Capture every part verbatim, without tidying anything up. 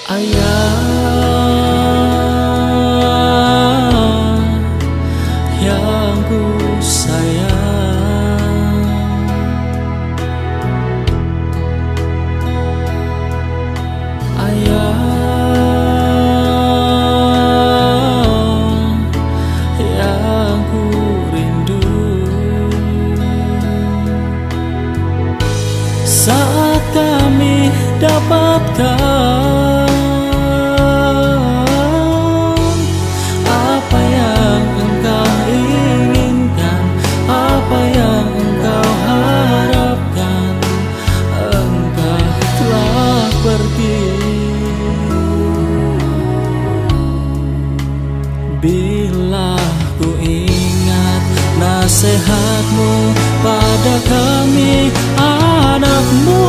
Ayah yang ku sayang, ayah yang ku rindu. Saat kami dapatkan apa yang engkau inginkan, apa yang engkau harapkan, engkau telah pergi. Bila ku ingat nasihatmu pada kami anakmu,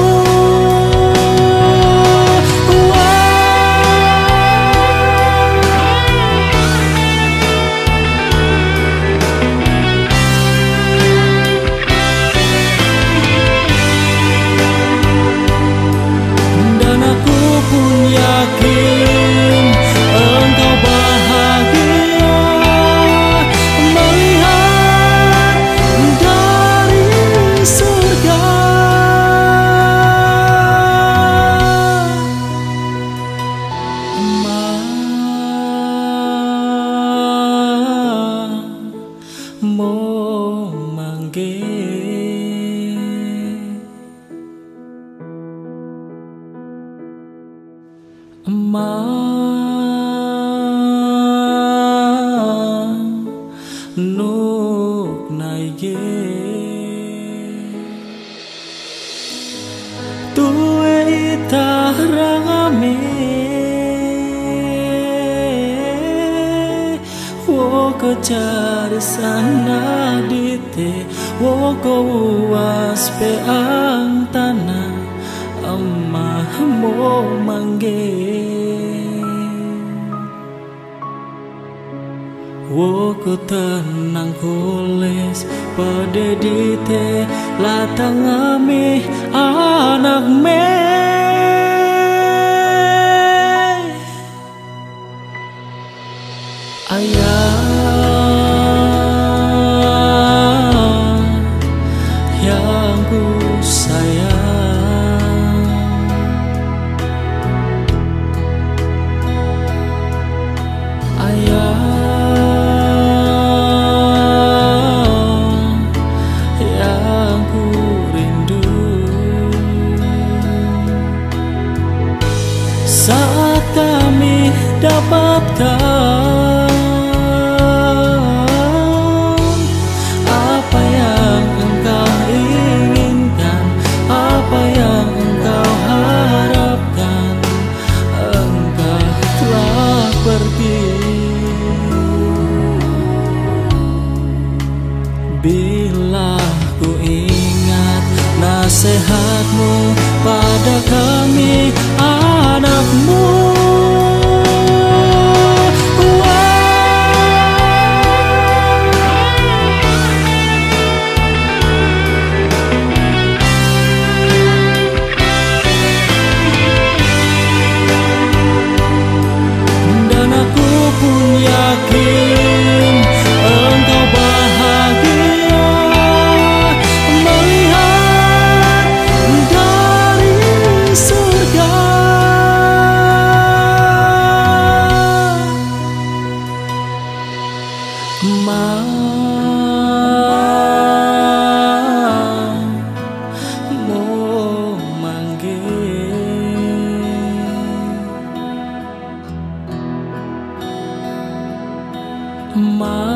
dan aku pun yakin engkau bahagia melihat dari surga. Mau manggil Emang nuk naige tuwe ita rangame wo kejar sana dite wo was pe ang tanah Amma mau manggil wo ku tenang kulis pada dite latang ami anak me ayah yang ku sayang, ayah yang ku rindu. Saat kami dapatkan apa yang engkau inginkan, apa yang engkau harapkan, engkau telah pergi. Bila ku ingat nasihatmu pada kami anakmu, dan aku pun yakin engkau bahagia melihat dari surga. Mau manggil